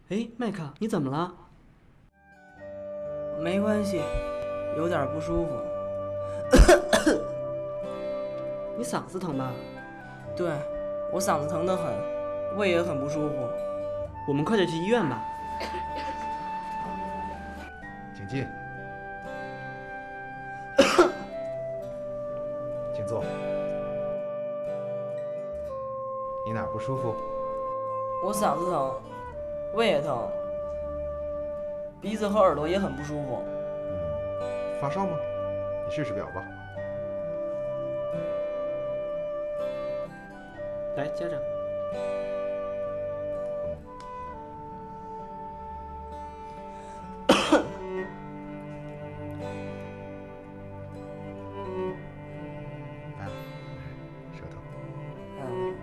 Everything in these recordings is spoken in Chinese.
哎，麦克，你怎么了？ 没关系，有点不舒服。 你嗓子疼吧？ 对，我嗓子疼得很，胃也很不舒服。 我们快点去医院吧。 请进，请坐。你哪儿不舒服？ 我嗓子疼，胃也疼，鼻子和耳朵也很不舒服。 发烧吗？你试试表吧。 来，接着。 啊，舌头。 嗯，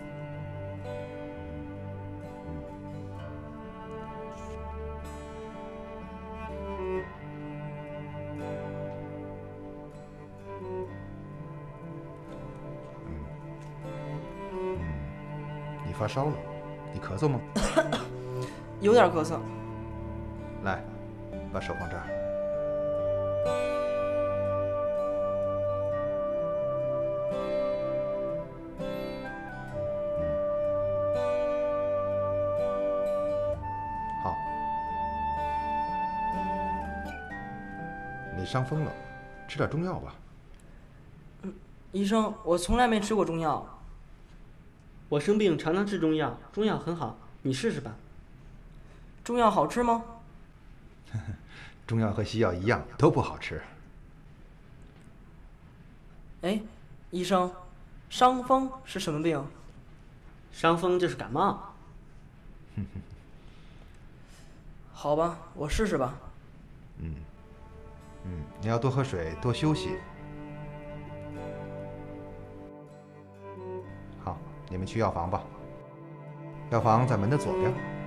你发烧了？你咳嗽吗？ 有点咳嗽。 来，把手放这儿。好。你伤风了，吃点中药吧。 医生，我从来没吃过中药。 我生病常常吃中药，中药很好，你试试吧。 中药好吃吗？ 中药和西药一样，都不好吃。 哎，医生，伤风是什么病？ 伤风就是感冒。 好吧，我试试吧。 你要多喝水，多休息。好，你们去药房吧。药房在门的左边。